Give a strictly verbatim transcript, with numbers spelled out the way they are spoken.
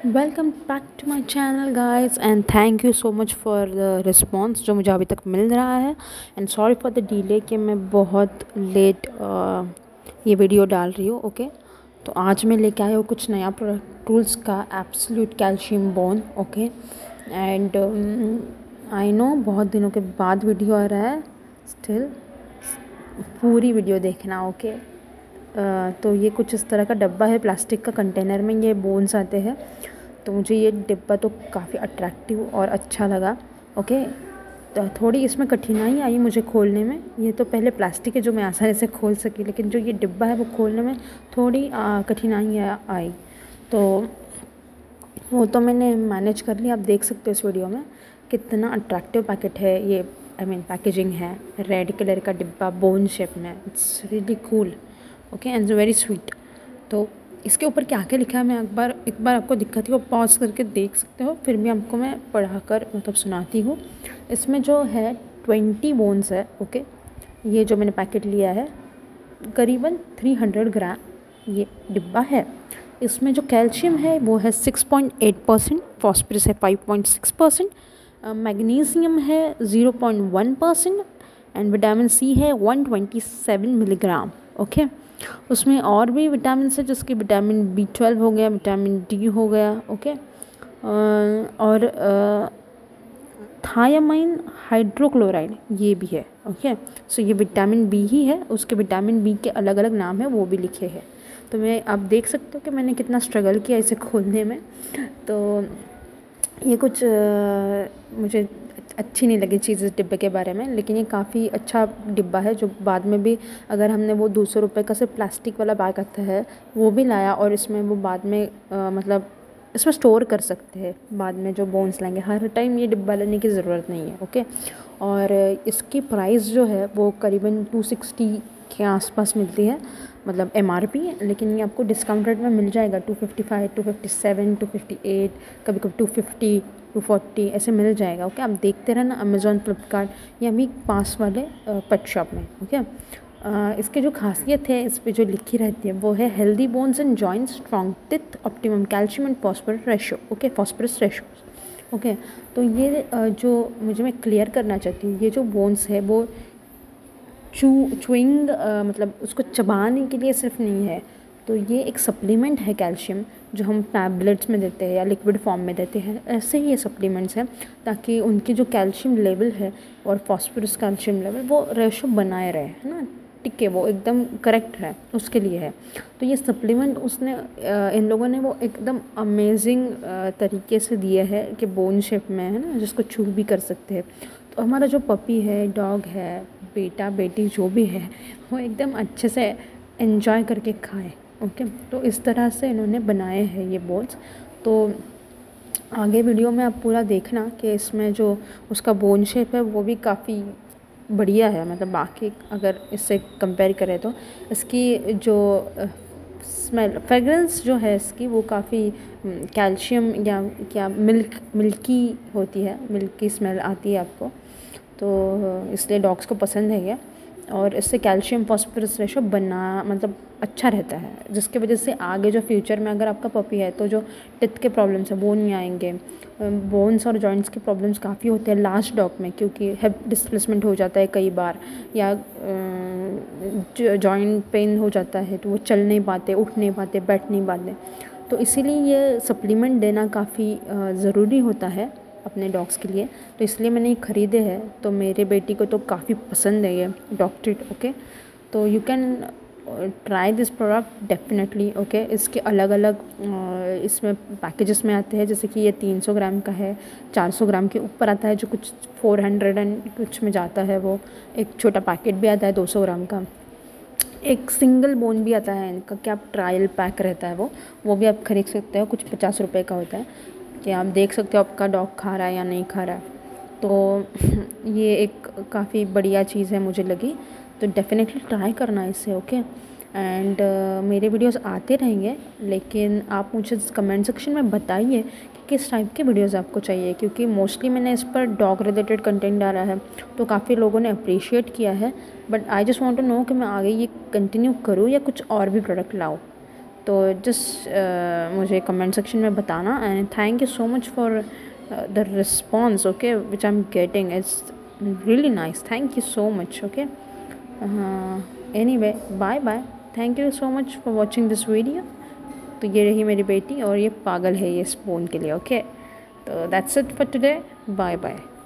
Welcome back to my channel guys and thank you so much for the response जो मुझे अभी तक मिल रहा है। And sorry for the delay कि मैं बहुत लेट ये वीडियो डाल रही हूँ। ओके, तो आज मैं लेके आया हूँ कुछ नया प्रोडक्ट टूल्स का absolute calcium bone. Okay, and I know बहुत दिनों के बाद वीडियो आ रहा है, स्टिल पूरी वीडियो देखना। Okay okay? Uh, तो ये कुछ इस तरह का डब्बा है, प्लास्टिक का कंटेनर में ये बोन्स आते हैं। तो मुझे ये डिब्बा तो काफ़ी अट्रैक्टिव और अच्छा लगा। ओके, तो थोड़ी इसमें कठिनाई आई मुझे खोलने में। ये तो पहले प्लास्टिक है जो मैं आसानी से खोल सकी, लेकिन जो ये डिब्बा है वो खोलने में थोड़ी कठिनाई आई। तो वो तो मैंने मैनेज कर लिया। आप देख सकते हो इस वीडियो में कितना अट्रैक्टिव पैकेट है ये, आई मीन पैकेजिंग है। रेड कलर का डिब्बा बोन शेप में, it's really cool. Okay and very sweet. तो इसके ऊपर क्या क्या लिखा है मैं एक बार एक बार आपको दिखाती हूँ, पॉज करके देख सकते हो, फिर भी आपको मैं पढ़ाकर मतलब सुनाती हूँ। इसमें जो है ट्वेंटी बोन्स है। ओके, ये जो मैंने पैकेट लिया है करीबन थ्री हंड्रेड ग्राम ये डिब्बा है। इसमें जो कैल्शियम है वो है six point eight percent, phosphorus है five point six percent, magnesium है zero point one percent and vitamin C है one twenty seven milligram. Okay, उसमें और भी विटामिन है जिसके विटामिन बी ट्वेल्व हो गया, विटामिन डी हो गया। ओके, और थायामाइन हाइड्रोक्लोराइड ये भी है। ओके, सो ये विटामिन बी ही है, उसके विटामिन बी के अलग अलग नाम है वो भी लिखे हैं। तो मैं आप देख सकते हो कि मैंने कितना स्ट्रगल किया इसे खोलने में। तो ये कुछ आ, मुझे अच्छी नहीं लगी चीज़ इस डिब्बे के बारे में, लेकिन ये काफ़ी अच्छा डिब्बा है जो बाद में भी अगर हमने वो दो सौ रुपये का सिर्फ प्लास्टिक वाला बैग आता है वो भी लाया और इसमें वो बाद में आ, मतलब इसमें स्टोर कर सकते हैं बाद में जो बोन्स लेंगे। हर टाइम ये डिब्बा लेने की ज़रूरत नहीं है। ओके, और इसकी प्राइस जो है वो करीबन टू सिक्सटी के आसपास मिलती है, मतलब एम आर पी, लेकिन ये आपको डिस्काउंट रेट में मिल जाएगा two fifty five, two fifty seven, two fifty eight, कभी कभी टू फिफ्टी, टू फोर्टी ऐसे मिल जाएगा। ओके, आप देखते रहना अमेज़ॉन, फ्लिपकार्ट या भी पास वाले पेट शॉप में। ओके, इसकी जो खासियत है इस पर जो लिखी रहती है वो है healthy bones and joints, strong teeth, optimum calcium and phosphorus ratio. Okay, phosphorus ratio. Okay, तो ये जो मुझे मैं क्लियर करना चाहती हूँ, ये जो बोन्स है वो चू चुइंग मतलब उसको चबाने के लिए सिर्फ नहीं है। तो ये एक सप्लीमेंट है कैल्शियम जो हम टैबलेट्स में देते हैं या लिक्विड फॉर्म में देते हैं, ऐसे ही ये सप्लीमेंट्स हैं ताकि उनकी जो कैल्शियम लेवल है और फॉस्फोरस कैल्शियम लेवल वो रेशो बनाए रहे, है ना, टिके, वो एकदम करेक्ट है, उसके लिए है। तो ये सप्लीमेंट उसने इन लोगों ने वो एकदम अमेजिंग तरीके से दिए है कि बोन शेप में है ना, जिसको छू भी कर सकते हैं। तो हमारा जो पपी है, डॉग है, बेटा बेटी जो भी है, वो एकदम अच्छे से एंजॉय करके खाए। ओके, तो इस तरह से इन्होंने बनाए हैं ये बोन्स। तो आगे वीडियो में आप पूरा देखना कि इसमें जो उसका बोन शेप है वो भी काफ़ी बढ़िया है, मतलब बाकी अगर इससे कंपेयर करें तो इसकी जो स्मेल, फ्रेगरेंस जो है इसकी वो काफ़ी कैल्शियम या क्या मिल्क मिल्की होती है, मिल्की स्मेल आती है आपको, तो इसलिए डॉग्स को पसंद है ये। और इससे कैल्शियम फॉस्फोरस रेशो बना मतलब अच्छा रहता है, जिसकी वजह से आगे जो फ्यूचर में अगर आपका पपी है तो जो टिथ के प्रॉब्लम्स है वो नहीं आएंगे। बोन्स और जॉइंट्स के प्रॉब्लम्स काफ़ी होते हैं लास्ट डॉग में, क्योंकि हिप डिस्प्लेसमेंट हो जाता है कई बार, या जॉइंट पेन हो जाता है तो वो चल नहीं पाते, उठ नहीं पाते, बैठ नहीं पाते। तो इसीलिए ये सप्लीमेंट देना काफ़ी ज़रूरी होता है अपने डॉग्स के लिए। तो इसलिए मैंने ये ख़रीदे हैं। तो मेरे बेटी को तो काफ़ी पसंद है ये डॉग ट्रीट। ओके, तो you can try this product definitely. Okay, इसके अलग अलग इसमें पैकेजेस में आते हैं, जैसे कि ये तीन सौ ग्राम का है, चार सौ ग्राम के ऊपर आता है, जो कुछ फोर हंड्रेड एंड कुछ में जाता है। वो एक छोटा पैकेट भी आता है दो सौ ग्राम का, एक सिंगल बोन भी आता है इनका, क्या आप ट्रायल पैक रहता है वो वो भी आप खरीद सकते हो, कुछ पचास रुपये का होता है कि आप देख सकते हो आपका डॉग खा रहा है या नहीं खा रहा है। तो ये एक काफ़ी बढ़िया चीज़ है मुझे लगी, तो डेफिनेटली ट्राई करना इसे। ओके, एंड uh, मेरे वीडियोस आते रहेंगे, लेकिन आप मुझे कमेंट सेक्शन में बताइए कि किस टाइप के वीडियोस आपको चाहिए, क्योंकि मोस्टली मैंने इस पर डॉग रिलेटेड कंटेंट डाला है तो काफ़ी लोगों ने अप्रिशिएट किया है। But I just want to know कि मैं आगे ये कंटिन्यू करूँ या कुछ और भी प्रोडक्ट लाऊँ। तो जस्ट मुझे कमेंट सेक्शन में बताना। And thank you so much for the response, okay, which I am getting, it's really nice. Thank you so much. Okay, anyway, bye bye, thank you so much for watching this video. तो ये रही मेरी बेटी और ये पागल है ये स्पून के लिए। ओके, तो that's it for today, bye bye.